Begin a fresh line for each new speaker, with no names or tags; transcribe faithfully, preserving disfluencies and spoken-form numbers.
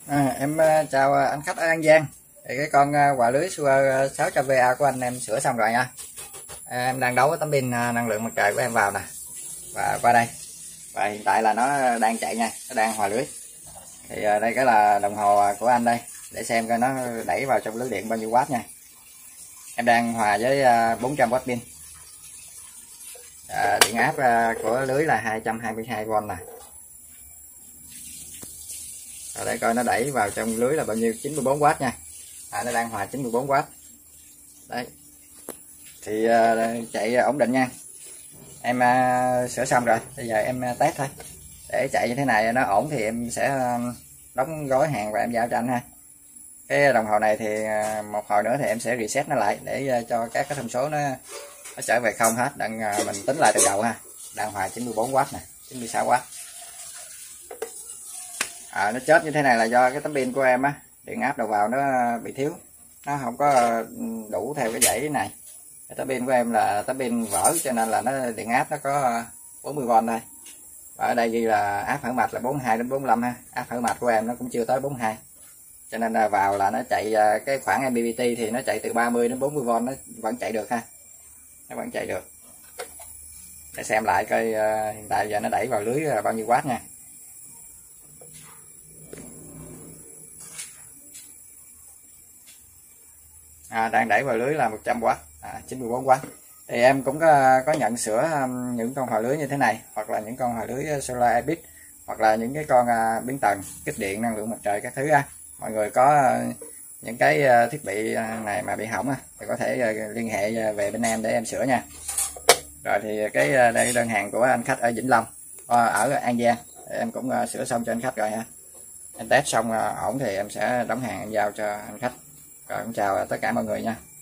À, em uh, chào uh, anh khách ở An Giang. Thì cái con uh, quạ lưới Super sáu trăm vê a của anh em sửa xong rồi nha. À, em đang đấu với tấm pin uh, năng lượng mặt trời của em vào nè. Và qua đây. Và hiện tại là nó đang chạy nha, nó đang hòa lưới. Thì uh, đây cái là đồng hồ của anh đây, để xem coi nó đẩy vào trong lưới điện bao nhiêu watt nha. Em đang hòa với uh, bốn trăm watt pin. À, điện áp uh, của lưới là hai trăm hai mươi hai vôn nè. Rồi để coi nó đẩy vào trong lưới là bao nhiêu, chín mươi bốn watt nha. À, nó đang hòa chín mươi bốn watt. Đấy. Thì uh, chạy ổn định nha. Em uh, sửa xong rồi, bây giờ em uh, test thôi. Để chạy như thế này nó ổn thì em sẽ uh, đóng gói hàng và em giao cho anh ha. Cái đồng hồ này thì uh, một hồi nữa thì em sẽ reset nó lại để uh, cho các cái thông số nó nó trở về không hết, đặng uh, mình tính lại từ đầu ha. Đang hòa chín mươi bốn watt nè, chín mươi sáu watt. À, nó chết như thế này là do cái tấm pin của em á, điện áp đầu vào nó bị thiếu, nó không có đủ theo cái dãy này. Cái tấm pin của em là tấm pin vỡ cho nên là nó điện áp nó có bốn mươi vôn thôi. Và ở đây ghi là áp phản mạch là bốn mươi hai đến bốn mươi lăm ha, áp phản mạch của em nó cũng chưa tới bốn mươi hai, cho nên là vào là nó chạy cái khoảng em pê pê tê thì nó chạy từ ba mươi đến bốn mươi vôn, nó vẫn chạy được ha, nó vẫn chạy được. Để xem lại coi uh, hiện tại giờ nó đẩy vào lưới là bao nhiêu watt nha. À, đang đẩy vào lưới là một trăm watt, à, chín mươi bốn watt. Thì em cũng có, có nhận sửa um, những con hòa lưới như thế này, hoặc là những con hòa lưới Solar Apex, hoặc là những cái con uh, biến tần kích điện năng lượng mặt trời các thứ á. Mọi người có uh, những cái uh, thiết bị này mà bị hỏng á, thì có thể uh, liên hệ về bên em để em sửa nha. Rồi thì cái uh, đây đơn hàng của anh khách ở Vĩnh Long, uh, ở An Giang. Em cũng uh, sửa xong cho anh khách rồi ha. Em test xong uh, ổn thì em sẽ đóng hàng em giao cho anh khách. Rồi, em chào tất cả mọi người nha.